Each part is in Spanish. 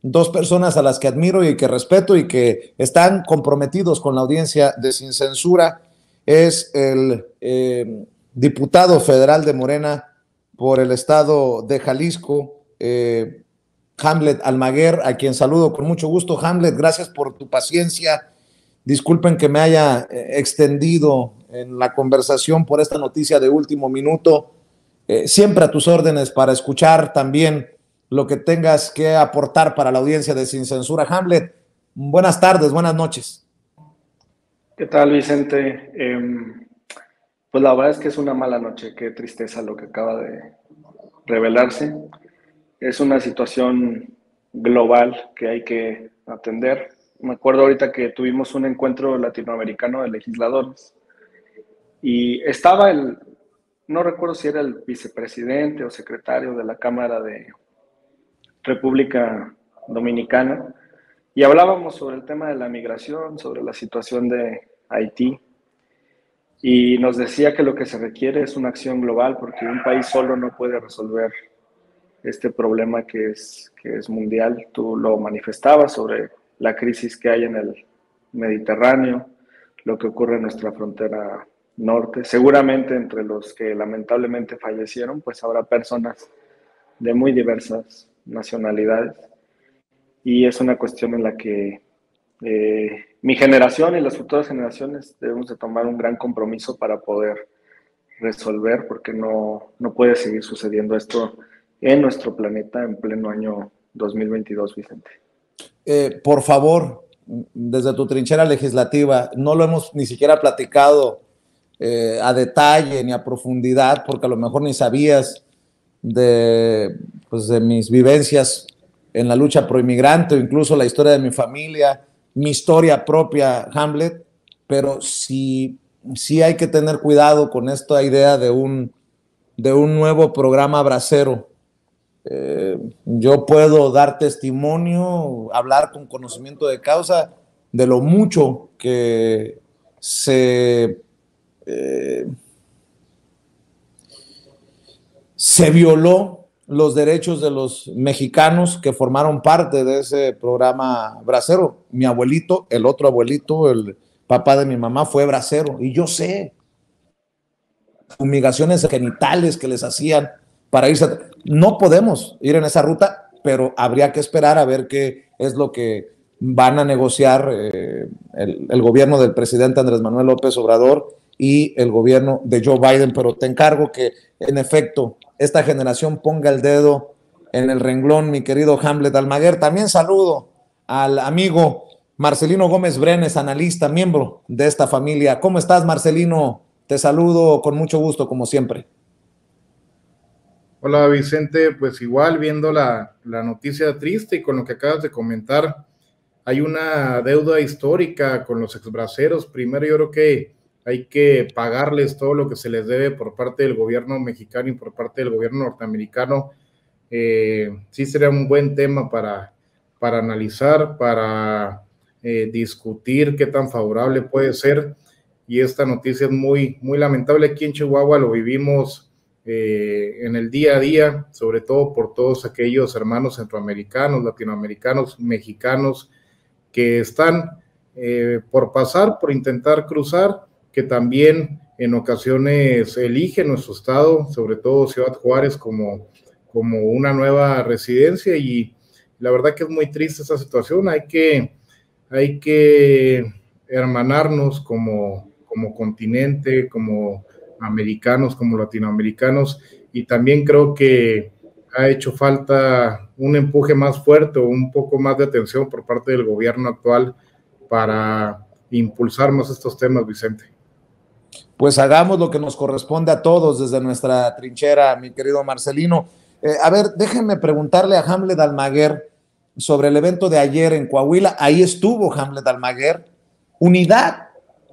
dos personas a las que admiro y que respeto y que están comprometidos con la audiencia de Sin Censura. Es el diputado federal de Morena por el estado de Jalisco, Hamlet Almaguer, a quien saludo con mucho gusto. Hamlet, gracias por tu paciencia. Disculpen que me haya extendido en la conversación por esta noticia de último minuto. Siempre a tus órdenes para escuchar también lo que tengas que aportar para la audiencia de Sin Censura. Hamlet, buenas tardes, buenas noches. ¿Qué tal, Vicente? Pues la verdad es que es una mala noche, qué tristeza lo que acaba de revelarse. Es una situación global que hay que atender. Me acuerdo ahorita que tuvimos un encuentro latinoamericano de legisladores y estaba no recuerdo si era el vicepresidente o secretario de la Cámara de República Dominicana, y hablábamos sobre el tema de la migración, sobre la situación de Haití, y nos decía que lo que se requiere es una acción global porque un país solo no puede resolver este problema que es mundial. Tú lo manifestabas sobre la crisis que hay en el Mediterráneo, lo que ocurre en nuestra frontera norte. Seguramente entre los que lamentablemente fallecieron, pues habrá personas de muy diversas nacionalidades, y es una cuestión en la que mi generación y las futuras generaciones debemos de tomar un gran compromiso para poder resolver, porque no puede seguir sucediendo esto en nuestro planeta en pleno año 2022, Vicente. Por favor, desde tu trinchera legislativa, no lo hemos ni siquiera platicado a detalle ni a profundidad, porque a lo mejor ni sabías de mis vivencias en la lucha pro inmigrante, o incluso la historia de mi familia, mi historia propia, Hamlet, pero sí hay que tener cuidado con esta idea de un nuevo programa bracero. Yo puedo dar testimonio, hablar con conocimiento de causa de lo mucho que se violó los derechos de los mexicanos que formaron parte de ese programa bracero. Mi abuelito, el otro abuelito, el papá de mi mamá fue bracero, y yo sé fumigaciones genitales que les hacían para irse. No podemos ir en esa ruta, pero habría que esperar a ver qué es lo que van a negociar el gobierno del presidente Andrés Manuel López Obrador y el gobierno de Joe Biden. Pero te encargo que, en efecto, esta generación ponga el dedo en el renglón, mi querido Hamlet Almaguer. También saludo al amigo Marcelino Gómez Brenes, analista, miembro de esta familia. ¿Cómo estás, Marcelino? Te saludo con mucho gusto, como siempre. Hola, Vicente. Pues igual, viendo la noticia triste y con lo que acabas de comentar, hay una deuda histórica con los exbraceros. Primero, yo creo que hay que pagarles todo lo que se les debe por parte del gobierno mexicano y por parte del gobierno norteamericano. Sí sería un buen tema para analizar, para discutir qué tan favorable puede ser. Y esta noticia es muy, muy lamentable. Aquí en Chihuahua lo vivimos en el día a día, sobre todo por todos aquellos hermanos centroamericanos, latinoamericanos, mexicanos que están por pasar, por intentar cruzar, que también en ocasiones eligen nuestro estado, sobre todo Ciudad Juárez, como una nueva residencia, y la verdad que es muy triste esa situación. Hay que hermanarnos como continente, como americanos, como latinoamericanos, y también creo que ha hecho falta un empuje más fuerte o un poco más de atención por parte del gobierno actual para impulsar más estos temas, Vicente. Pues hagamos lo que nos corresponde a todos desde nuestra trinchera, mi querido Marcelino. A ver, déjenme preguntarle a Hamlet Almaguer sobre el evento de ayer en Coahuila. Ahí estuvo Hamlet Almaguer. ¿Unidad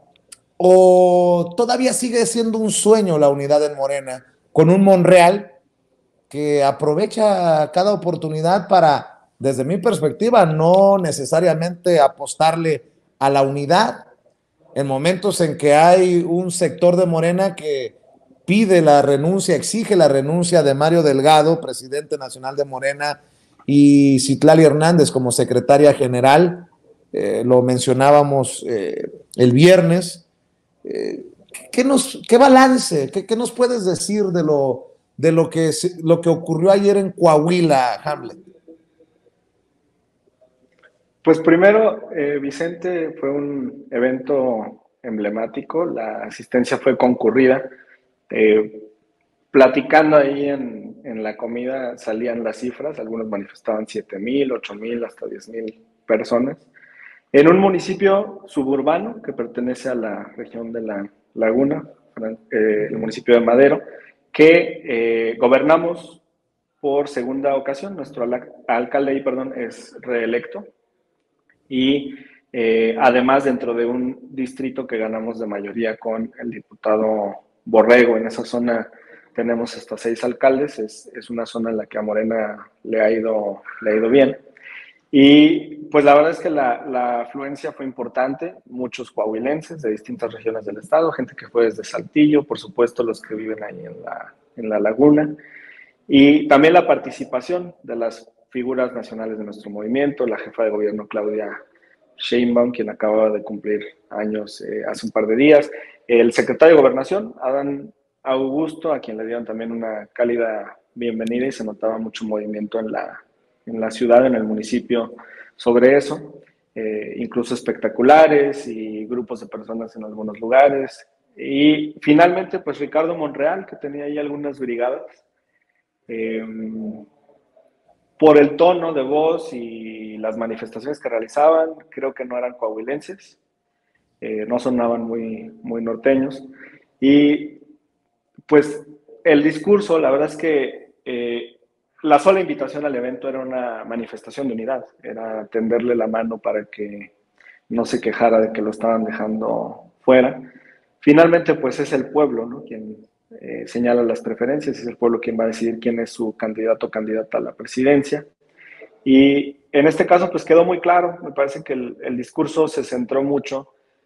o todavía sigue siendo un sueño la unidad en Morena, con un Monreal que aprovecha cada oportunidad para, desde mi perspectiva, no necesariamente apostarle a la unidad en momentos en que hay un sector de Morena que pide la renuncia, exige la renuncia de Mario Delgado, presidente nacional de Morena, y Citlali Hernández como secretaria general, lo mencionábamos el viernes. ¿Qué balance, qué nos puedes decir de lo que ocurrió ayer en Coahuila, Hamlet? Pues primero, Vicente, fue un evento emblemático, la asistencia fue concurrida. Platicando ahí en la comida salían las cifras, algunos manifestaban 7,000, 8,000, hasta 10,000 personas. En un municipio suburbano que pertenece a la región de La Laguna, el municipio de Madero, que gobernamos por segunda ocasión. Nuestro alcalde ahí, es reelecto. Y además dentro de un distrito que ganamos de mayoría con el diputado Borrego. En esa zona tenemos hasta 6 alcaldes, es una zona en la que a Morena le ha ido bien. Y pues la verdad es que la afluencia fue importante, muchos coahuilenses de distintas regiones del estado, gente que fue desde Saltillo, por supuesto los que viven ahí en la Laguna, y también la participación de las figuras nacionales de nuestro movimiento, la jefa de gobierno Claudia Sheinbaum, quien acababa de cumplir años hace un par de días, el secretario de Gobernación, Adán Augusto, a quien le dieron también una cálida bienvenida y se notaba mucho movimiento en la ciudad, en el municipio, sobre eso, incluso espectaculares y grupos de personas en algunos lugares. Y finalmente, pues Ricardo Monreal, que tenía ahí algunas brigadas, por el tono de voz y las manifestaciones que realizaban, creo que no eran coahuilenses, no sonaban muy, muy norteños. Y pues el discurso, la verdad es que la sola invitación al evento era una manifestación de unidad, era tenderle la mano para que no se quejara de que lo estaban dejando fuera. Finalmente, pues es el pueblo, ¿no?, quien señala las preferencias, es el pueblo quien va a decidir quién es su candidato o candidata a la presidencia. Y en este caso, pues quedó muy claro, me parece que el discurso se centró mucho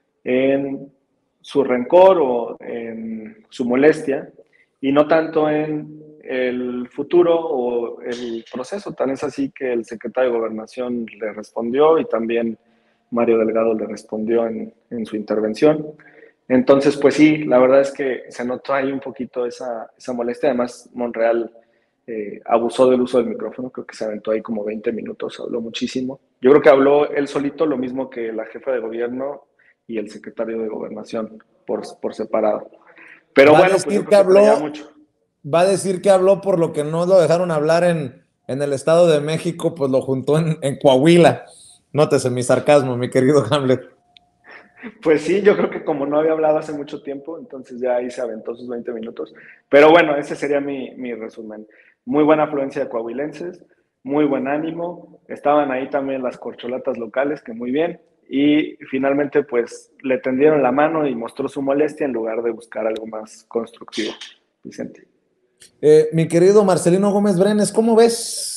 en su rencor o en su molestia y no tanto en el futuro o el proceso. Tan es así que el secretario de Gobernación le respondió y también Mario Delgado le respondió en su intervención. Entonces, pues sí, la verdad es que se notó ahí un poquito esa molestia. Además, Monreal abusó del uso del micrófono, creo que se aventó ahí como 20 minutos, habló muchísimo. Yo creo que habló él solito lo mismo que la jefa de gobierno y el secretario de Gobernación por separado. Pero bueno, pues yo creo que habló mucho. Va a decir que habló por lo que no lo dejaron hablar en el Estado de México, pues lo juntó en Coahuila. Nótese mi sarcasmo, mi querido Hamlet. Pues sí, yo creo que como no había hablado hace mucho tiempo, entonces ya ahí se aventó sus 20 minutos. Pero bueno, ese sería mi resumen. Muy buena afluencia de coahuilenses, muy buen ánimo. Estaban ahí también las corcholatas locales, que muy bien. Y finalmente, pues, le tendieron la mano y mostró su molestia en lugar de buscar algo más constructivo. Vicente. Mi querido Marcelino Gómez Brenes, ¿cómo ves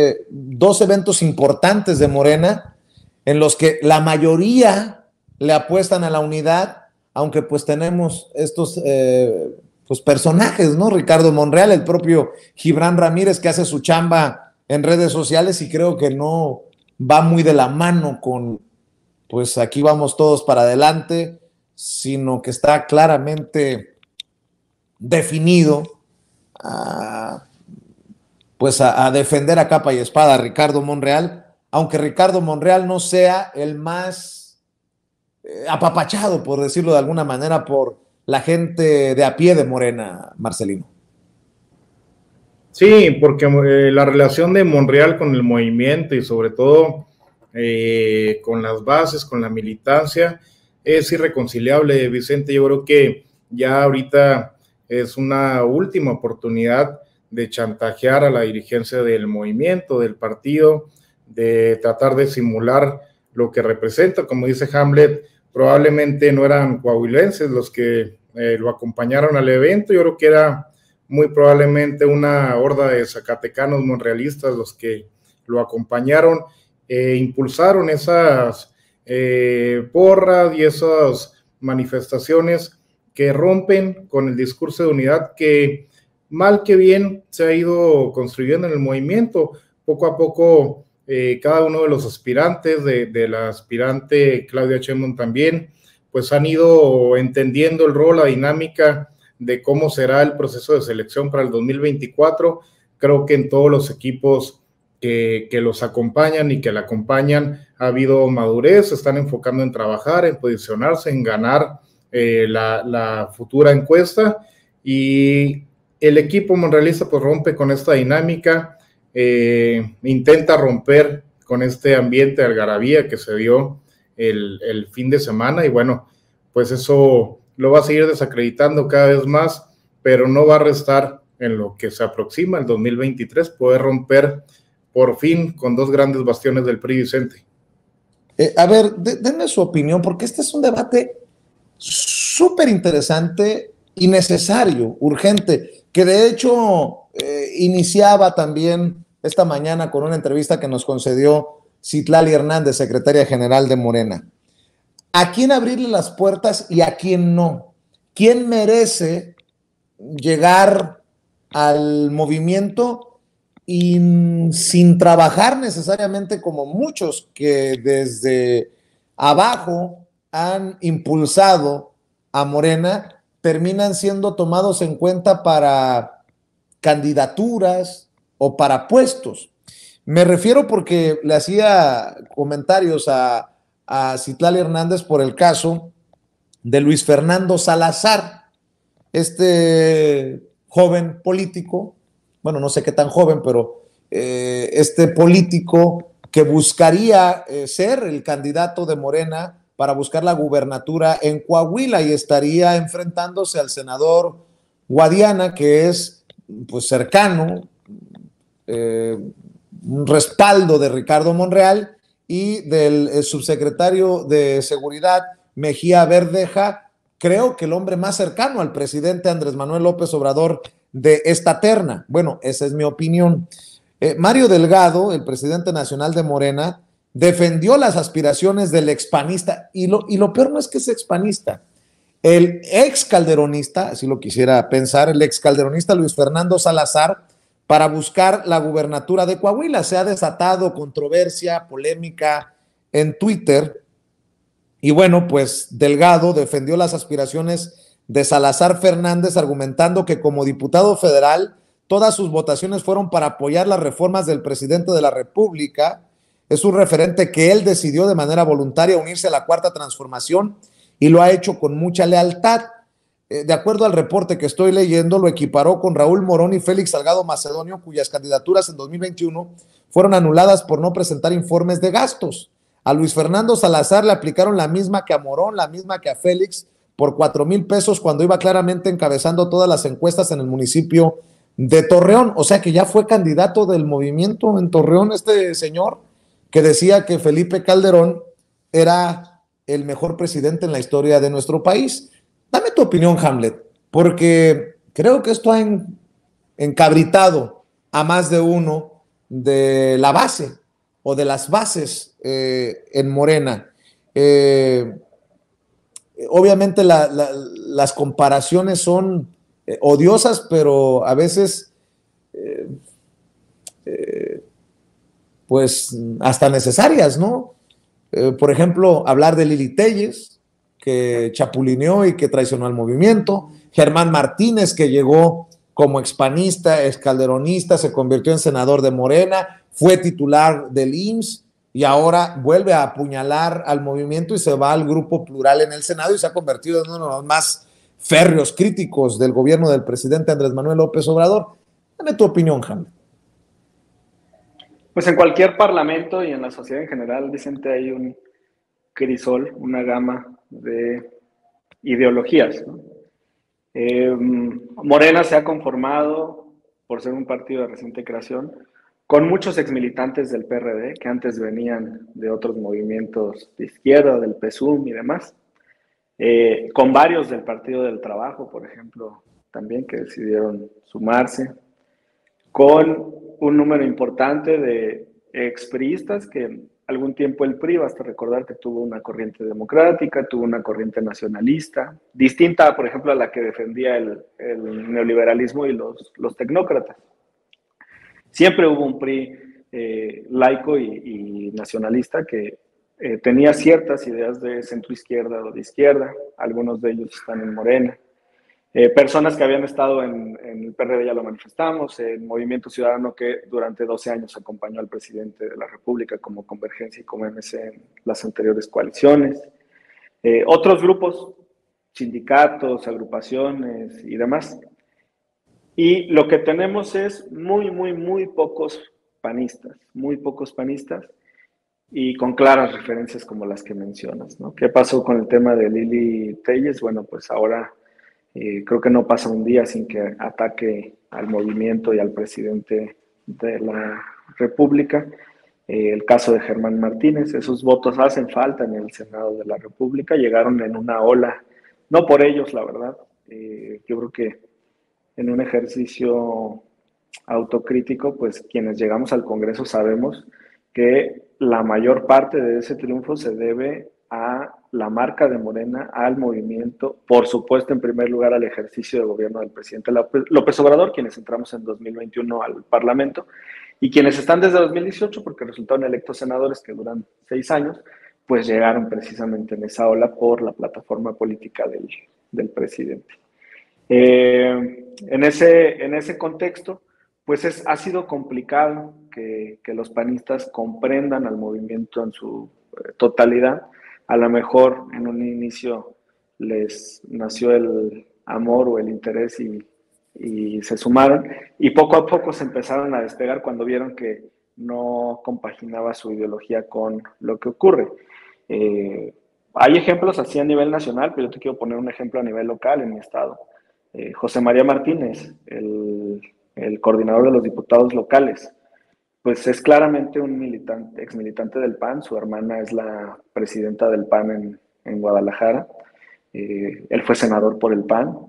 2 eventos importantes de Morena en los que la mayoría le apuestan a la unidad, aunque pues tenemos estos pues personajes, ¿no? Ricardo Monreal, el propio Gibran Ramírez, que hace su chamba en redes sociales y creo que no va muy de la mano con, pues aquí vamos todos para adelante, sino que está claramente definido pues a defender a capa y espada a Ricardo Monreal, aunque Ricardo Monreal no sea el más apapachado, por decirlo de alguna manera, por la gente de a pie de Morena, Marcelino. Sí, porque la relación de Monreal con el movimiento y sobre todo con las bases, con la militancia, es irreconciliable, Vicente. Yo creo que ya ahorita es una última oportunidad de chantajear a la dirigencia del movimiento, del partido, de tratar de simular lo que representa. Como dice Hamlet, probablemente no eran coahuilenses los que lo acompañaron al evento. Yo creo que era muy probablemente una horda de zacatecanos monrealistas los que lo acompañaron, impulsaron esas porras y esas manifestaciones que rompen con el discurso de unidad que mal que bien se ha ido construyendo en el movimiento, poco a poco cada uno de los aspirantes, de la aspirante Claudia Sheinbaum también, pues han ido entendiendo el rol, la dinámica de cómo será el proceso de selección para el 2024. Creo que en todos los equipos que los acompañan y que la acompañan ha habido madurez, se están enfocando en trabajar, en posicionarse, en ganar la futura encuesta, y el equipo monrealista pues rompe con esta dinámica, intenta romper con este ambiente de algarabía que se dio el fin de semana, y bueno, pues eso lo va a seguir desacreditando cada vez más, pero no va a restar en lo que se aproxima el 2023, poder romper por fin con dos grandes bastiones del PRI, Vicente. A ver, denme su opinión, porque este es un debate súper interesante y necesario, urgente, que de hecho iniciaba también esta mañana con una entrevista que nos concedió Citlali Hernández, secretaria general de Morena. ¿A quién abrirle las puertas y a quién no? ¿Quién merece llegar al movimiento y sin trabajar necesariamente como muchos que desde abajo han impulsado a Morena, terminan siendo tomados en cuenta para candidaturas o para puestos? Me refiero porque le hacía comentarios a Citlali Hernández por el caso de Luis Fernando Salazar, este joven político, bueno, no sé qué tan joven, pero este político que buscaría ser el candidato de Morena para buscar la gubernatura en Coahuila, y estaría enfrentándose al senador Guadiana, que es pues cercano, un respaldo de Ricardo Monreal, y del subsecretario de Seguridad Mejía Verdeja, creo que el hombre más cercano al presidente Andrés Manuel López Obrador de esta terna. Bueno, esa es mi opinión. Mario Delgado, el presidente nacional de Morena, defendió las aspiraciones del expanista, y lo peor no es que es expanista, el ex calderonista, así lo quisiera pensar, el ex calderonista Luis Fernando Salazar, para buscar la gubernatura de Coahuila. Se ha desatado controversia, polémica en Twitter, y bueno, pues Delgado defendió las aspiraciones de Salazar Fernández, argumentando que como diputado federal todas sus votaciones fueron para apoyar las reformas del presidente de la República. Es un referente que él decidió de manera voluntaria unirse a la Cuarta Transformación y lo ha hecho con mucha lealtad. De acuerdo al reporte que estoy leyendo, lo equiparó con Raúl Morón y Félix Salgado Macedonio, cuyas candidaturas en 2021 fueron anuladas por no presentar informes de gastos. A Luis Fernando Salazar le aplicaron la misma que a Morón, la misma que a Félix, por 4,000 pesos, cuando iba claramente encabezando todas las encuestas en el municipio de Torreón. O sea que ya fue candidato del movimiento en Torreón este señor, que decía que Felipe Calderón era el mejor presidente en la historia de nuestro país. Dame tu opinión, Hamlet, porque creo que esto ha encabritado a más de uno de la base o de las bases en Morena. Obviamente las comparaciones son odiosas, pero a veces pues hasta necesarias, ¿no? Por ejemplo, hablar de Lili Téllez, que chapulineó y que traicionó al movimiento; Germán Martínez, que llegó como expanista, excalderonista, se convirtió en senador de Morena, fue titular del IMSS y ahora vuelve a apuñalar al movimiento y se va al Grupo Plural en el Senado y se ha convertido en uno de los más férreos críticos del gobierno del presidente Andrés Manuel López Obrador. Dame tu opinión, Hamlet. Pues en cualquier parlamento y en la sociedad en general, Vicente, hay un crisol, una gama de ideologías, ¿no? Morena se ha conformado, por ser un partido de reciente creación, con muchos exmilitantes del PRD que antes venían de otros movimientos de izquierda, del PSUM y demás, con varios del Partido del Trabajo, por ejemplo, también, que decidieron sumarse, con un número importante de expriistas que algún tiempo el PRI, basta recordar que tuvo una corriente democrática, tuvo una corriente nacionalista, distinta, por ejemplo, a la que defendía el neoliberalismo y los tecnócratas. Siempre hubo un PRI laico y nacionalista que tenía ciertas ideas de centro izquierda o de izquierda, algunos de ellos están en Morena. Personas que habían estado en el PRD, ya lo manifestamos, el Movimiento Ciudadano que durante 12 años acompañó al presidente de la República como Convergencia y como MC en las anteriores coaliciones. Otros grupos, sindicatos, agrupaciones y demás. Y lo que tenemos es muy pocos panistas y con claras referencias como las que mencionas, ¿no? ¿Qué pasó con el tema de Lili Telles? Bueno, pues ahora creo que no pasa un día sin que ataque al movimiento y al presidente de la República. El caso de Germán Martínez, esos votos hacen falta en el Senado de la República, llegaron en una ola, no por ellos, la verdad. Yo creo que en un ejercicio autocrítico, pues quienes llegamos al Congreso sabemos que la mayor parte de ese triunfo se debe a la marca de Morena, al movimiento, por supuesto, en primer lugar, al ejercicio de gobierno del presidente López Obrador, quienes entramos en 2021 al Parlamento, y quienes están desde 2018, porque resultaron electos senadores que duran 6 años, pues llegaron precisamente en esa ola por la plataforma política del presidente. En ese contexto, pues ha sido complicado que los panistas comprendan al movimiento en su totalidad. A lo mejor en un inicio les nació el amor o el interés y se sumaron, y poco a poco se empezaron a despegar cuando vieron que no compaginaba su ideología con lo que ocurre. Hay ejemplos así a nivel nacional, pero yo te quiero poner un ejemplo a nivel local en mi estado. José María Martínez, el coordinador de los diputados locales, pues es claramente un ex militante del PAN, su hermana es la presidenta del PAN en Guadalajara, él fue senador por el PAN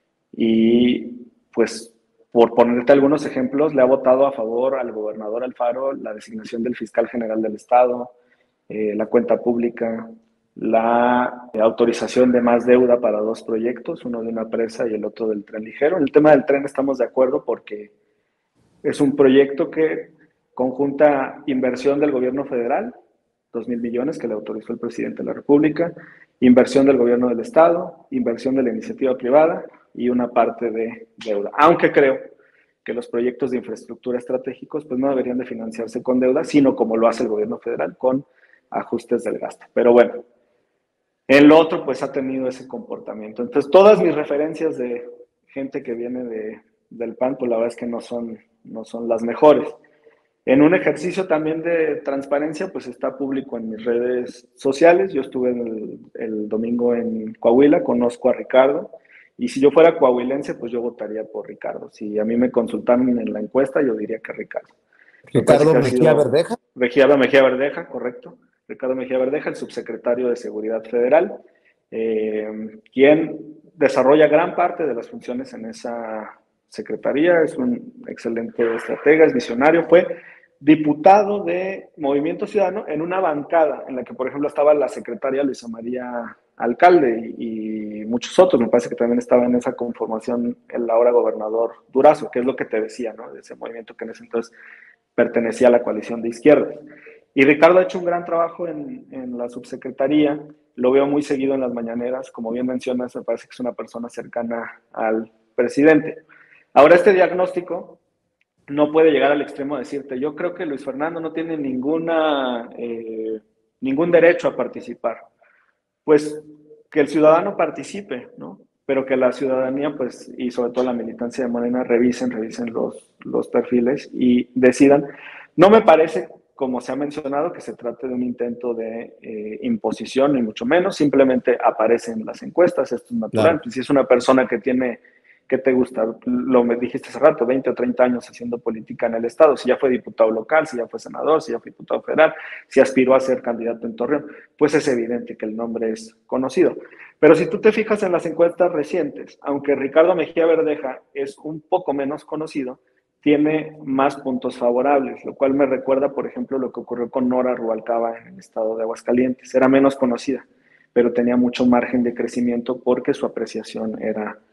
y pues por ponerte algunos ejemplos, le ha votado a favor al gobernador Alfaro la designación del fiscal general del estado, la cuenta pública, la autorización de más deuda para 2 proyectos, uno de una presa y el otro del tren ligero. En el tema del tren estamos de acuerdo porque es un proyecto que conjunta inversión del gobierno federal, 2,000 millones que le autorizó el presidente de la República, inversión del gobierno del estado, inversión de la iniciativa privada y una parte de deuda. Aunque creo que los proyectos de infraestructura estratégicos pues no deberían de financiarse con deuda, sino como lo hace el gobierno federal, con ajustes del gasto. Pero bueno, el otro pues ha tenido ese comportamiento. Entonces todas mis referencias de gente que viene del PAN, pues la verdad es que no son las mejores. En un ejercicio también de transparencia, pues está público en mis redes sociales. Yo estuve el domingo en Coahuila, conozco a Ricardo, y si yo fuera coahuilense, pues yo votaría por Ricardo. Si a mí me consultaran en la encuesta, yo diría que Ricardo. Ricardo Mejía Verdeja. Ricardo Mejía Verdeja, correcto. Ricardo Mejía Verdeja, el subsecretario de Seguridad Federal, quien desarrolla gran parte de las funciones en esa secretaría, es un excelente estratega, es visionario, fue diputado de Movimiento Ciudadano en una bancada en la que, por ejemplo, estaba la secretaria Luisa María Alcalde y muchos otros. Me parece que también estaba en esa conformación el ahora gobernador Durazo, que es lo que te decía, ¿no? De ese movimiento que en ese entonces pertenecía a la coalición de izquierdas. Y Ricardo ha hecho un gran trabajo en la subsecretaría, lo veo muy seguido en las mañaneras, como bien mencionas, me parece que es una persona cercana al presidente. Ahora, este diagnóstico no puede llegar al extremo de decirte, yo creo que Luis Fernando no tiene ningún derecho a participar. Pues que el ciudadano participe, ¿no? Pero que la ciudadanía, pues, y sobre todo la militancia de Morena, revisen los perfiles y decidan. No me parece, como se ha mencionado, que se trate de un intento de imposición, ni mucho menos, simplemente aparecen las encuestas, esto es natural. Claro. Pues, si es una persona que tiene, ¿qué te gusta? Lo me dijiste hace rato, 20 o 30 años haciendo política en el Estado, si ya fue diputado local, si ya fue senador, si ya fue diputado federal, si aspiró a ser candidato en Torreón, pues es evidente que el nombre es conocido. Pero si tú te fijas en las encuestas recientes, aunque Ricardo Mejía Verdeja es un poco menos conocido, tiene más puntos favorables, lo cual me recuerda, por ejemplo, lo que ocurrió con Nora Rubalcaba en el estado de Aguascalientes. Era menos conocida, pero tenía mucho margen de crecimiento porque su apreciación era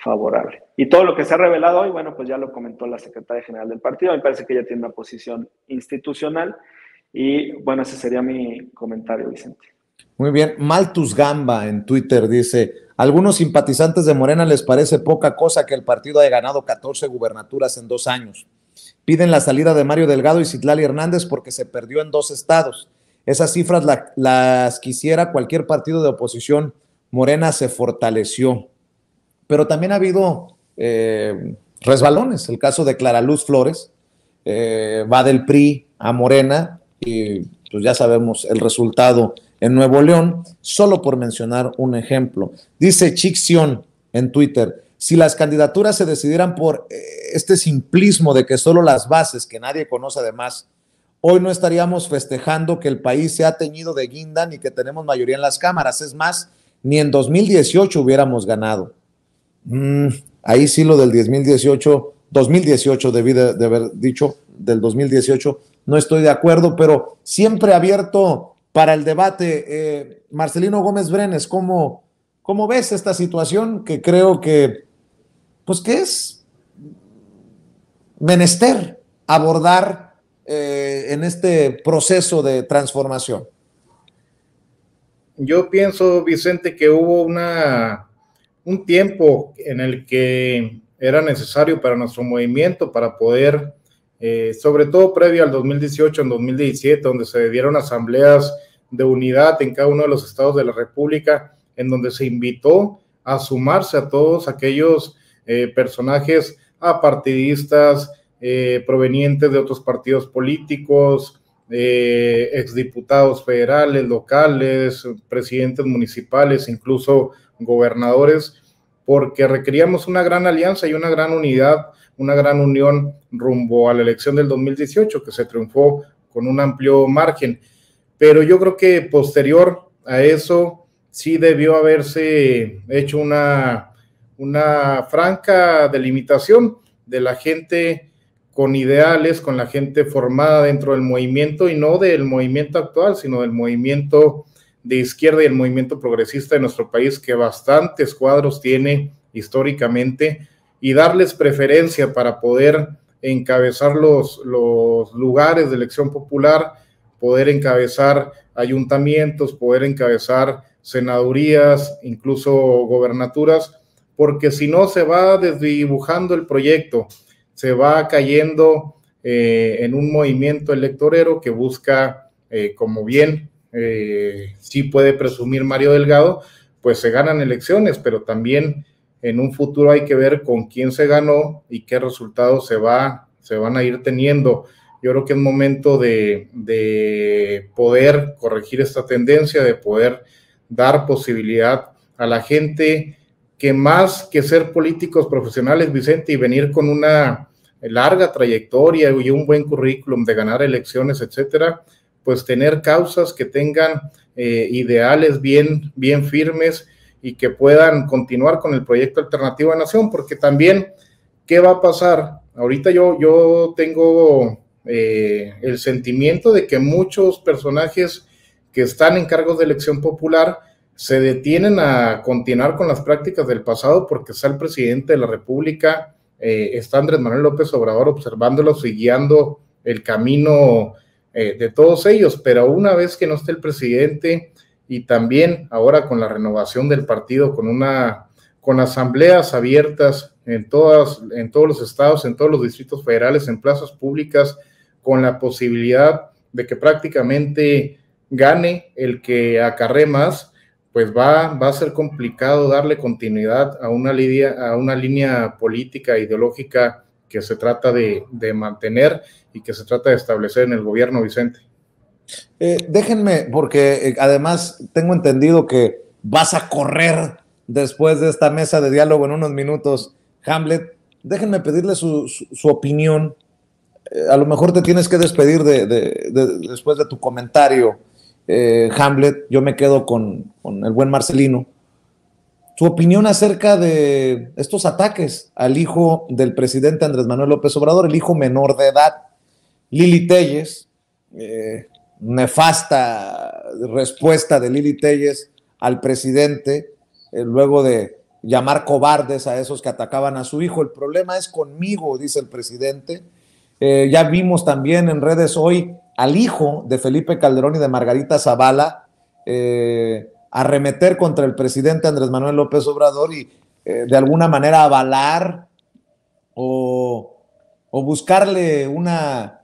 favorable. Y todo lo que se ha revelado hoy, bueno, pues ya lo comentó la secretaria general del partido, me parece que ella tiene una posición institucional y bueno, ese sería mi comentario, Vicente. Muy bien. Maltus Gamba en Twitter dice, algunos simpatizantes de Morena les parece poca cosa que el partido haya ganado 14 gubernaturas en 2 años. Piden la salida de Mario Delgado y Citlali Hernández porque se perdió en 2 estados. Esas cifras las quisiera cualquier partido de oposición. Morena se fortaleció. Pero también ha habido resbalones. El caso de Clara Luz Flores va del PRI a Morena y pues ya sabemos el resultado en Nuevo León, solo por mencionar un ejemplo. Dice Chicción en Twitter, si las candidaturas se decidieran por este simplismo de que solo las bases, que nadie conoce además, hoy no estaríamos festejando que el país se ha teñido de guinda ni que tenemos mayoría en las cámaras. Es más, ni en 2018 hubiéramos ganado. Ahí sí lo del 2018 debí de haber dicho, del 2018, no estoy de acuerdo, pero siempre abierto para el debate. Marcelino Gómez Brenes, ¿cómo ves esta situación que creo que, pues que es menester abordar en este proceso de transformación? Yo pienso, Vicente, que hubo un tiempo en el que era necesario para nuestro movimiento, para poder, sobre todo previo al 2018, en 2017, donde se dieron asambleas de unidad en cada uno de los estados de la República, en donde se invitó a sumarse a todos aquellos personajes apartidistas, provenientes de otros partidos políticos, exdiputados federales, locales, presidentes municipales, incluso gobernadores, porque requeríamos una gran alianza y una gran unidad, una gran unión rumbo a la elección del 2018, que se triunfó con un amplio margen. Pero yo creo que posterior a eso sí debió haberse hecho una franca delimitación de la gente con ideales, con la gente formada dentro del movimiento, y no del movimiento actual, sino del movimiento de izquierda y el movimiento progresista de nuestro país, que bastantes cuadros tiene históricamente, y darles preferencia para poder encabezar los lugares de elección popular, poder encabezar ayuntamientos, poder encabezar senadurías, incluso gobernaturas, porque si no se va desdibujando el proyecto, se va cayendo en un movimiento electorero que busca, como bien sí puede presumir Mario Delgado, pues se ganan elecciones, pero también en un futuro hay que ver con quién se ganó y qué resultados se van a ir teniendo. Yo creo que es momento de poder corregir esta tendencia, de poder dar posibilidad a la gente que, más que ser políticos profesionales, Vicente, y venir con una larga trayectoria y un buen currículum de ganar elecciones, etcétera, pues tener causas que tengan ideales bien firmes y que puedan continuar con el proyecto Alternativa de Nación, porque también, ¿qué va a pasar? Ahorita yo tengo el sentimiento de que muchos personajes que están en cargos de elección popular se detienen a continuar con las prácticas del pasado porque está el presidente de la República, está Andrés Manuel López Obrador observándolos y guiando el camino de todos ellos, pero una vez que no esté el presidente, y también ahora con la renovación del partido, con asambleas abiertas en todos los estados, en todos los distritos federales, en plazas públicas, con la posibilidad de que prácticamente gane el que acarree más, pues va a ser complicado darle continuidad a una línea política, ideológica que se trata de mantener y que se trata de establecer en el gobierno, Vicente. Déjenme, porque además tengo entendido que vas a correr después de esta mesa de diálogo en unos minutos, Hamlet. Déjenme pedirle su opinión. A lo mejor te tienes que despedir después de tu comentario, Hamlet. Yo me quedo con el buen Marcelino. Su opinión acerca de estos ataques al hijo del presidente Andrés Manuel López Obrador, el hijo menor de edad, Lili Téllez, nefasta respuesta de Lili Téllez al presidente, luego de llamar cobardes a esos que atacaban a su hijo. El problema es conmigo, dice el presidente. Ya vimos también en redes hoy al hijo de Felipe Calderón y de Margarita Zavala arremeter contra el presidente Andrés Manuel López Obrador y de alguna manera avalar o buscarle una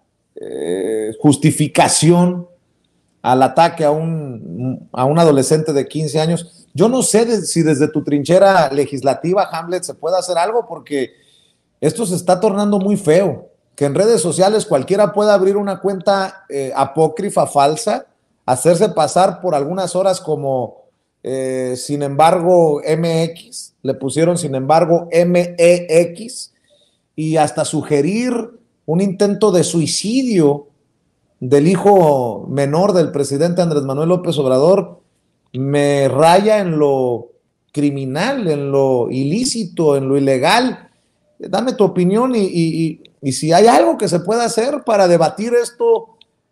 justificación al ataque a un adolescente de 15 años. Yo no sé si desde tu trinchera legislativa, Hamlet, se puede hacer algo, porque esto se está tornando muy feo, que en redes sociales cualquiera pueda abrir una cuenta apócrifa, falsa, hacerse pasar por algunas horas como sin embargo MX, le pusieron sin embargo MEX, y hasta sugerir un intento de suicidio del hijo menor del presidente Andrés Manuel López Obrador. Me raya en lo criminal, en lo ilícito, en lo ilegal. Dame tu opinión y si hay algo que se pueda hacer para debatir esto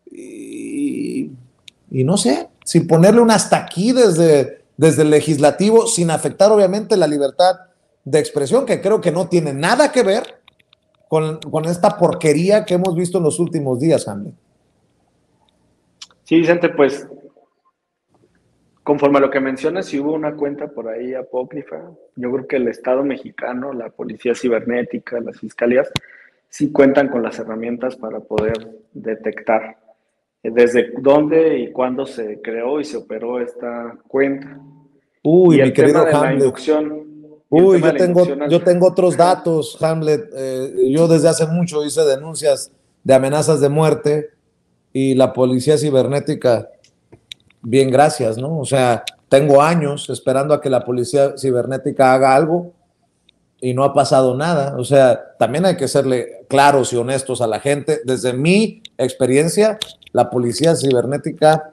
y no sé, sin ponerle un hasta aquí desde el legislativo, sin afectar obviamente la libertad de expresión, que creo que no tiene nada que ver con esta porquería que hemos visto en los últimos días, Hamlet. Sí, Vicente, pues conforme a lo que mencionas, si hubo una cuenta por ahí apócrifa, yo creo que el Estado mexicano, la Policía Cibernética, las fiscalías, sí cuentan con las herramientas para poder detectar desde dónde y cuándo se creó y se operó esta cuenta. Uy, y mi querido Hamlet. Uy, yo tengo otros datos, Hamlet. Yo desde hace mucho hice denuncias de amenazas de muerte y la Policía Cibernética, bien, gracias, ¿no? O sea, tengo años esperando a que la Policía Cibernética haga algo y no ha pasado nada. O sea, también hay que serle claros y honestos a la gente. Desde mi experiencia, la Policía Cibernética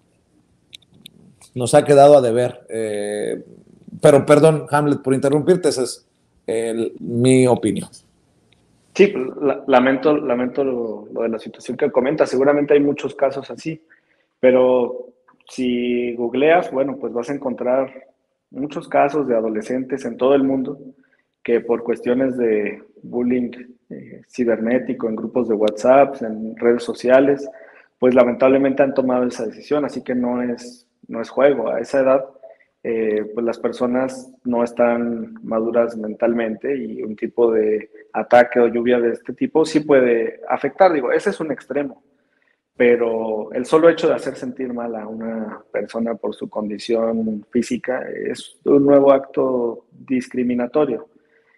nos ha quedado a deber. Pero perdón, Hamlet, por interrumpirte, esa es mi opinión. Sí, lamento lo de la situación que comentas. Seguramente hay muchos casos así, pero si googleas, bueno, pues vas a encontrar muchos casos de adolescentes en todo el mundo que por cuestiones de bullying cibernético en grupos de WhatsApp, en redes sociales, pues lamentablemente han tomado esa decisión, así que no es juego. A esa edad, pues las personas no están maduras mentalmente y un tipo de ataque o lluvia de este tipo sí puede afectar. Digo, ese es un extremo, pero el solo hecho de hacer sentir mal a una persona por su condición física es un nuevo acto discriminatorio.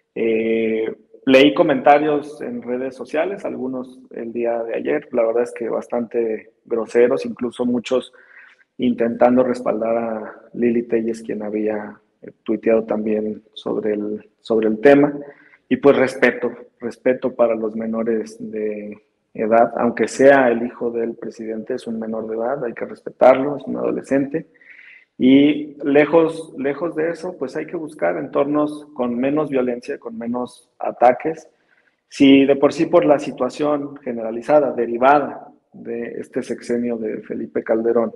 Leí comentarios en redes sociales, algunos el día de ayer, la verdad es que bastante groseros, incluso muchos intentando respaldar a Lili Telles, quien había tuiteado también sobre el tema. Y pues respeto para los menores de edad, aunque sea el hijo del presidente, es un menor de edad, hay que respetarlo, es un adolescente. Y lejos de eso, pues hay que buscar entornos con menos violencia, con menos ataques. Si de por sí por la situación generalizada, derivada de este sexenio de Felipe Calderón,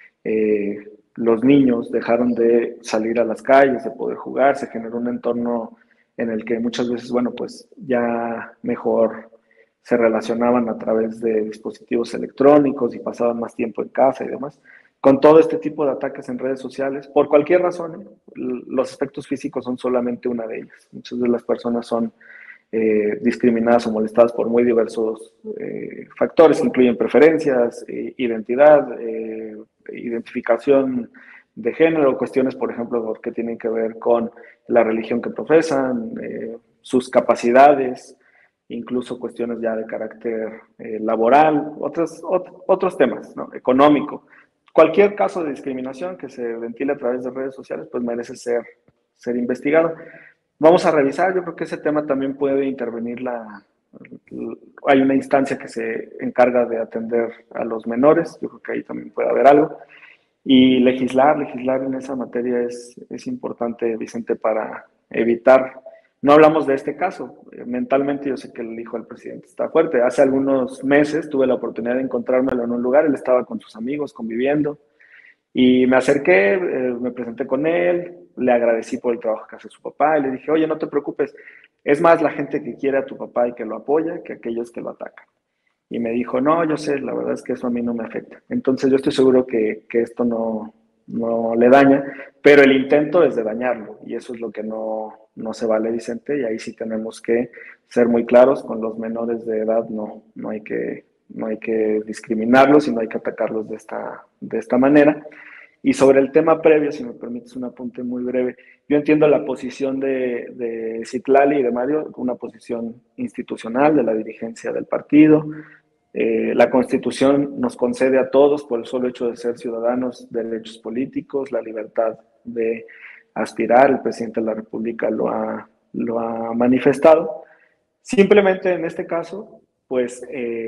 los niños dejaron de salir a las calles, de poder jugar, se generó un entorno en el que muchas veces, bueno, pues ya mejor se relacionaban a través de dispositivos electrónicos y pasaban más tiempo en casa y demás. Con todo este tipo de ataques en redes sociales, por cualquier razón, los aspectos físicos son solamente una de ellas. Muchas de las personas son discriminadas o molestadas por muy diversos factores, que incluyen preferencias, identidad, identificación de género, cuestiones, por ejemplo, que tienen que ver con la religión que profesan, sus capacidades, incluso cuestiones ya de carácter laboral, otros temas, ¿no? Económico. Cualquier caso de discriminación que se ventile a través de redes sociales, pues merece ser investigado. Vamos a revisar, yo creo que ese tema también puede intervenir hay una instancia que se encarga de atender a los menores, yo creo que ahí también puede haber algo. Y legislar en esa materia es importante, Vicente, para evitar. No hablamos de este caso. Mentalmente yo sé que el hijo del presidente está fuerte. Hace algunos meses tuve la oportunidad de encontrármelo en un lugar, él estaba con sus amigos conviviendo y me acerqué, me presenté con él, le agradecí por el trabajo que hace su papá y le dije, oye, no te preocupes, es más la gente que quiere a tu papá y que lo apoya que aquellos que lo atacan. Y me dijo, no, yo sé, la verdad es que eso a mí no me afecta. Entonces yo estoy seguro que esto no le daña, pero el intento es de dañarlo y eso es lo que no se vale, Vicente, y ahí sí tenemos que ser muy claros, con los menores de edad no hay que discriminarlos y no hay que atacarlos de esta manera. Y sobre el tema previo, si me permites un apunte muy breve, yo entiendo la posición de Citlali y de Mario, una posición institucional de la dirigencia del partido. La Constitución nos concede a todos, por el solo hecho de ser ciudadanos, derechos políticos, la libertad de aspirar. El presidente de la República lo ha manifestado. Simplemente en este caso, pues,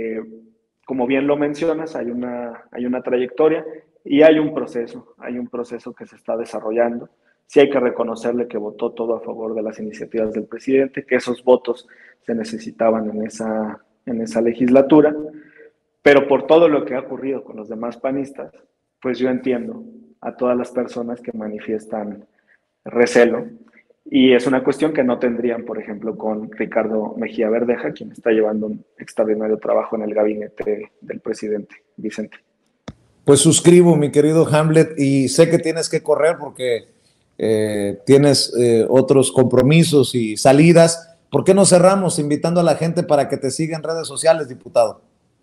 como bien lo mencionas, hay una trayectoria y hay un proceso que se está desarrollando. Sí hay que reconocerle que votó todo a favor de las iniciativas del presidente, que esos votos se necesitaban en esa legislatura, pero por todo lo que ha ocurrido con los demás panistas, pues yo entiendo a todas las personas que manifiestan recelo, y es una cuestión que no tendrían, por ejemplo, con Ricardo Mejía Verdeja, quien está llevando un extraordinario trabajo en el gabinete del presidente, Vicente. Pues suscribo, mi querido Hamlet, y sé que tienes que correr porque tienes otros compromisos y salidas. ¿Por qué no cerramos invitando a la gente para que te siga en redes sociales, diputado?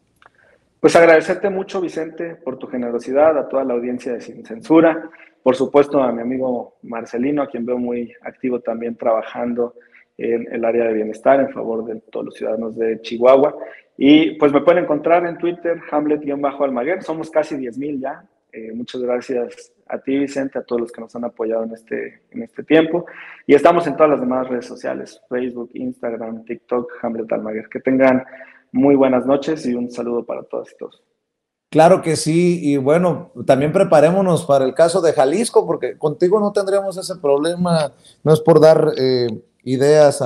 Pues agradecerte mucho, Vicente, por tu generosidad, a toda la audiencia de Sin Censura, por supuesto a mi amigo Marcelino, a quien veo muy activo también trabajando en el área de bienestar en favor de todos los ciudadanos de Chihuahua. Y pues me pueden encontrar en Twitter, Hamlet-Almaguer, somos casi 10,000 ya. Muchas gracias a ti, Vicente, a todos los que nos han apoyado en este tiempo. Y estamos en todas las demás redes sociales, Facebook, Instagram, TikTok, Hamlet Almaguer. Que tengan muy buenas noches y un saludo para todas y todos. Claro que sí, y bueno, también preparémonos para el caso de Jalisco, porque contigo no tendríamos ese problema, no es por dar ideas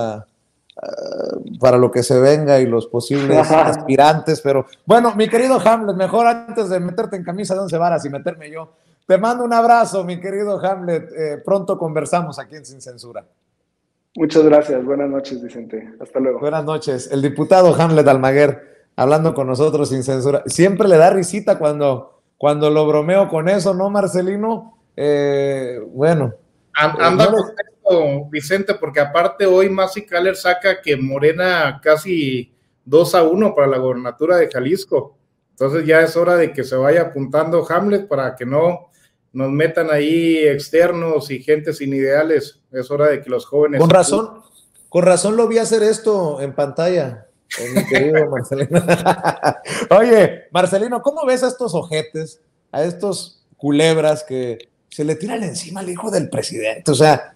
para lo que se venga y los posibles aspirantes, pero bueno, mi querido Hamlet, mejor antes de meterte en camisa de 11 varas y meterme yo, te mando un abrazo, mi querido Hamlet, pronto conversamos aquí en Sin Censura. Muchas gracias, buenas noches, Vicente, hasta luego. Buenas noches, el diputado Hamlet Almaguer, hablando con nosotros sin censura. Siempre le da risita cuando lo bromeo con eso, ¿no, Marcelino? Bueno. Anda con esto, Vicente, porque aparte hoy Masi Kaller saca que Morena casi 2-1 para la gobernatura de Jalisco. Entonces ya es hora de que se vaya apuntando Hamlet para que no nos metan ahí externos y gente sin ideales. Es hora de que los jóvenes... Con razón lo vi hacer esto en pantalla, mi querido Marcelino. Oye, Marcelino, ¿cómo ves a estos ojetes, a estos culebras que se le tiran encima al hijo del presidente? O sea,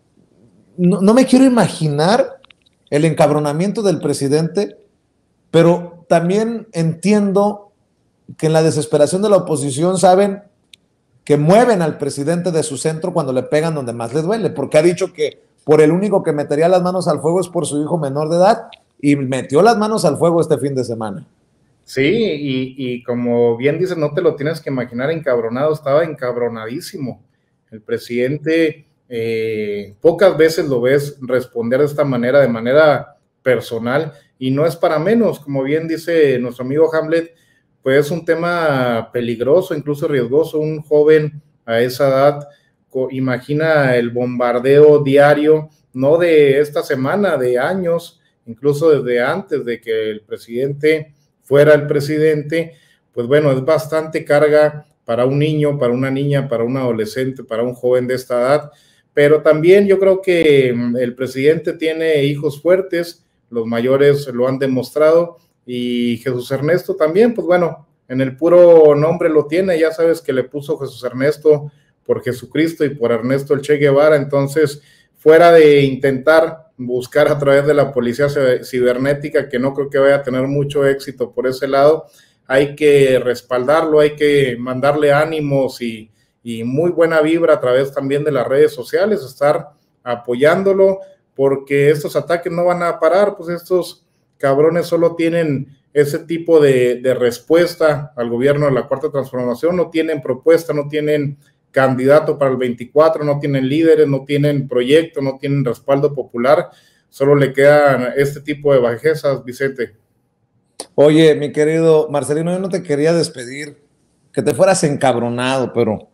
no me quiero imaginar el encabronamiento del presidente, pero también entiendo que en la desesperación de la oposición saben que mueven al presidente de su centro cuando le pegan donde más le duele, porque ha dicho que por el único que metería las manos al fuego es por su hijo menor de edad, y metió las manos al fuego este fin de semana. Sí, y como bien dices, no te lo tienes que imaginar encabronado, estaba encabronadísimo. El presidente, pocas veces lo ves responder de esta manera, de manera personal, y no es para menos, como bien dice nuestro amigo Hamlet, pues es un tema peligroso, incluso riesgoso. Un joven a esa edad, imagina el bombardeo diario, no de esta semana, de años, incluso desde antes de que el presidente fuera el presidente. Pues bueno, es bastante carga para un niño, para una niña, para un adolescente, para un joven de esta edad, pero también yo creo que el presidente tiene hijos fuertes, los mayores lo han demostrado, y Jesús Ernesto también, pues bueno, en el puro nombre lo tiene, ya sabes que le puso Jesús Ernesto por Jesucristo y por Ernesto el Che Guevara. Entonces, fuera de intentar buscar a través de la policía cibernética, que no creo que vaya a tener mucho éxito por ese lado, hay que respaldarlo, hay que mandarle ánimos y muy buena vibra a través también de las redes sociales, estar apoyándolo, porque estos ataques no van a parar. Pues estos cabrones solo tienen ese tipo de respuesta al gobierno de la Cuarta Transformación, no tienen propuesta, no tienen candidato para el 24, no tienen líderes, no tienen proyecto, no tienen respaldo popular, solo le quedan este tipo de bajezas, Vicente. Oye, mi querido Marcelino, yo no te quería despedir, que te fueras encabronado, pero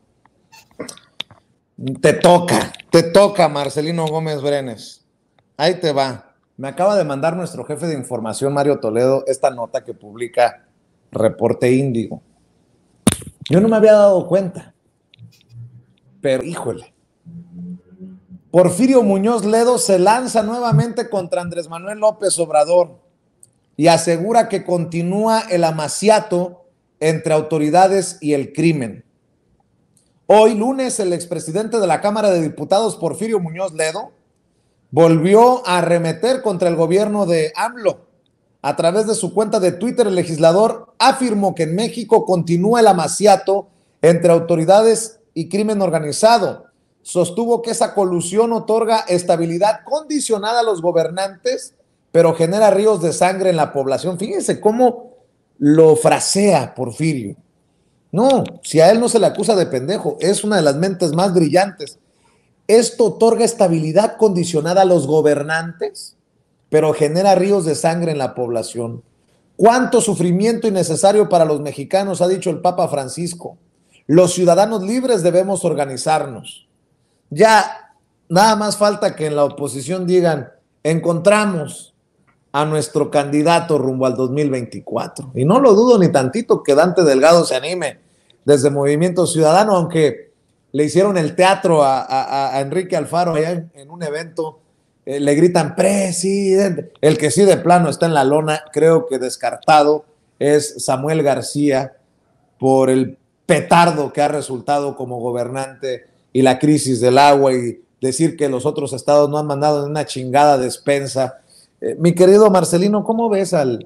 te toca, Marcelino Gómez Brenes. Ahí te va. Me acaba de mandar nuestro jefe de información, Mario Toledo, esta nota que publica Reporte Índigo. Yo no me había dado cuenta, pero híjole. Porfirio Muñoz Ledo se lanza nuevamente contra Andrés Manuel López Obrador y asegura que continúa el amaciato entre autoridades y el crimen. Hoy lunes, el expresidente de la Cámara de Diputados, Porfirio Muñoz Ledo, volvió a arremeter contra el gobierno de AMLO. A través de su cuenta de Twitter, el legislador afirmó que en México continúa el amaciato entre autoridades y crimen organizado. Sostuvo que esa colusión otorga estabilidad condicionada a los gobernantes, pero genera ríos de sangre en la población. Fíjense cómo lo frasea Porfirio. No, si a él no se le acusa de pendejo, es una de las mentes más brillantes. Esto otorga estabilidad condicionada a los gobernantes, pero genera ríos de sangre en la población. ¿Cuánto sufrimiento innecesario para los mexicanos?, ha dicho el Papa Francisco. Los ciudadanos libres debemos organizarnos. Ya nada más falta que en la oposición digan, encontramos a nuestro candidato rumbo al 2024. Y no lo dudo ni tantito que Dante Delgado se anime desde Movimiento Ciudadano, aunque le hicieron el teatro a Enrique Alfaro allá en un evento, le gritan presidente. El que sí de plano está en la lona, creo que descartado, es Samuel García, por el petardo que ha resultado como gobernante y la crisis del agua, y decir que los otros estados no han mandado en una chingada despensa. Mi querido Marcelino, ¿cómo ves al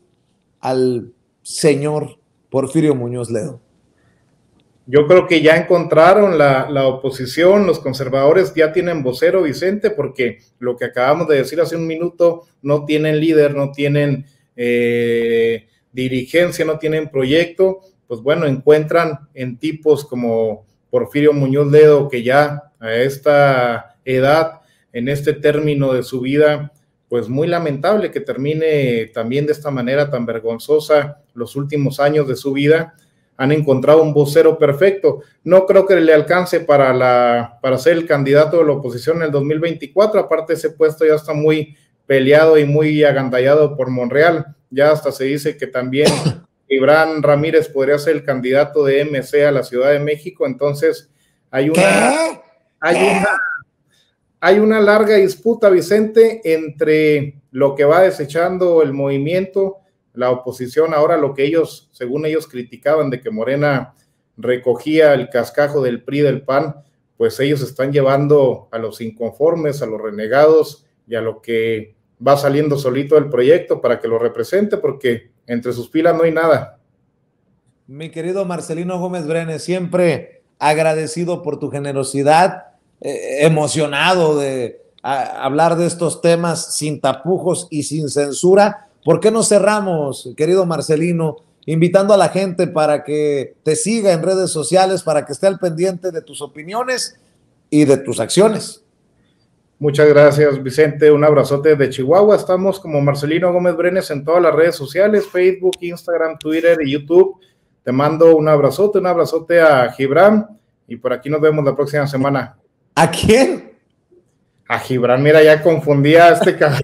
señor Porfirio Muñoz Ledo? Yo creo que ya encontraron la oposición, los conservadores ya tienen vocero, Vicente, porque lo que acabamos de decir hace un minuto, no tienen líder, no tienen dirigencia, no tienen proyecto. Pues bueno, encuentran en tipos como Porfirio Muñoz Ledo, que ya a esta edad, en este término de su vida, pues muy lamentable que termine también de esta manera tan vergonzosa los últimos años de su vida. Han encontrado un vocero perfecto. No creo que le alcance para ser el candidato de la oposición en el 2024. Aparte, ese puesto ya está muy peleado y muy agandallado por Monreal. Ya hasta se dice que también Gibran Ramírez podría ser el candidato de MC a la Ciudad de México. Entonces, hay una larga disputa, Vicente, entre lo que va desechando el movimiento, la oposición. Ahora lo que ellos, según ellos, criticaban de que Morena recogía el cascajo del PRI, del PAN, pues ellos están llevando a los inconformes, a los renegados y a lo que va saliendo solito del proyecto para que lo represente, porque entre sus filas no hay nada. Mi querido Marcelino Gómez Brenes, siempre agradecido por tu generosidad, emocionado de hablar de estos temas sin tapujos y sin censura. ¿Por qué no cerramos, querido Marcelino, invitando a la gente para que te siga en redes sociales, para que esté al pendiente de tus opiniones y de tus acciones? Muchas gracias, Vicente. Un abrazote de Chihuahua. Estamos como Marcelino Gómez Brenes en todas las redes sociales, Facebook, Instagram, Twitter y YouTube. Te mando un abrazote a Gibran, y por aquí nos vemos la próxima semana. ¿A quién? A Gibran, mira, ya confundía a este cabrón.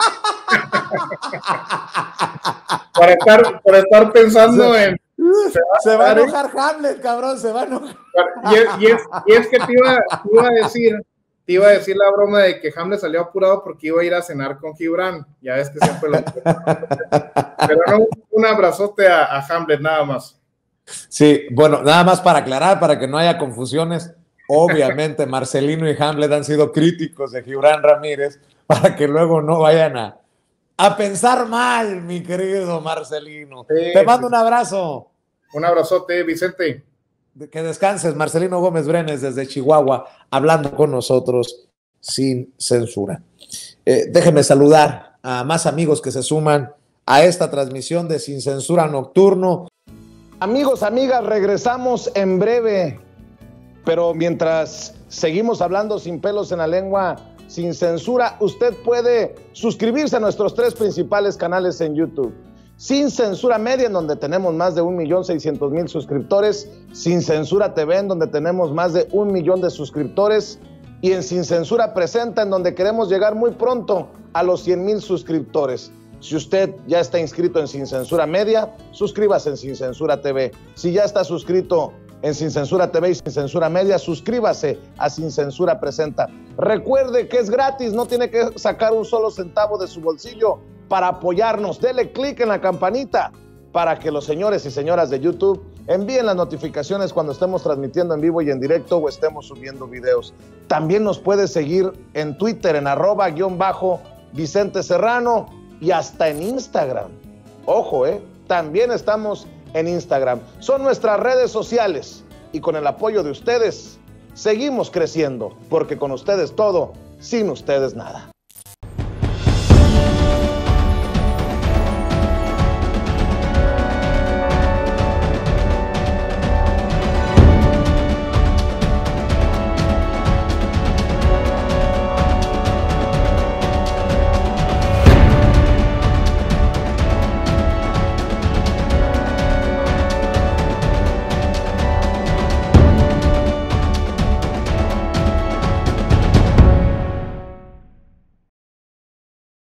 por estar pensando en... Se va a enojar Hamlet, cabrón, se va a enojar. Y es que te iba a decir la broma de que Hamlet salió apurado porque iba a ir a cenar con Gibran. Ya ves que siempre lo... Pero no, un abrazote a Hamlet, nada más. Sí, bueno, nada más para aclarar, para que no haya confusiones. Obviamente, Marcelino y Hamlet han sido críticos de Gibran Ramírez, para que luego no vayan a pensar mal, mi querido Marcelino. Sí, te mando un abrazo. Un abrazote, Vicente. Que descanses, Marcelino Gómez Brenes desde Chihuahua, hablando con nosotros sin censura. Déjenme saludar a más amigos que se suman a esta transmisión de Sin Censura Nocturno. Amigos, amigas, regresamos en breve Pero mientras seguimos hablando sin pelos en la lengua, sin censura, usted puede suscribirse a nuestros 3 principales canales en YouTube. Sin Censura Media, en donde tenemos más de 1.600.000 suscriptores. Sin Censura TV, en donde tenemos más de 1 millón de suscriptores. Y en Sin Censura Presenta, en donde queremos llegar muy pronto a los 100,000 suscriptores. Si usted ya está inscrito en Sin Censura Media, suscríbase en Sin Censura TV. Si ya está suscrito en Sin Censura TV y Sin Censura Media, suscríbase a Sin Censura Presenta. Recuerde que es gratis, no tiene que sacar un solo centavo de su bolsillo para apoyarnos. Dele clic en la campanita para que los señores y señoras de YouTube envíen las notificaciones cuando estemos transmitiendo en vivo y en directo o estemos subiendo videos. También nos puede seguir en Twitter en @Vicente Serrano y hasta en Instagram. Ojo, también estamos en Instagram. Son nuestras redes sociales y con el apoyo de ustedes seguimos creciendo, porque con ustedes todo, sin ustedes nada.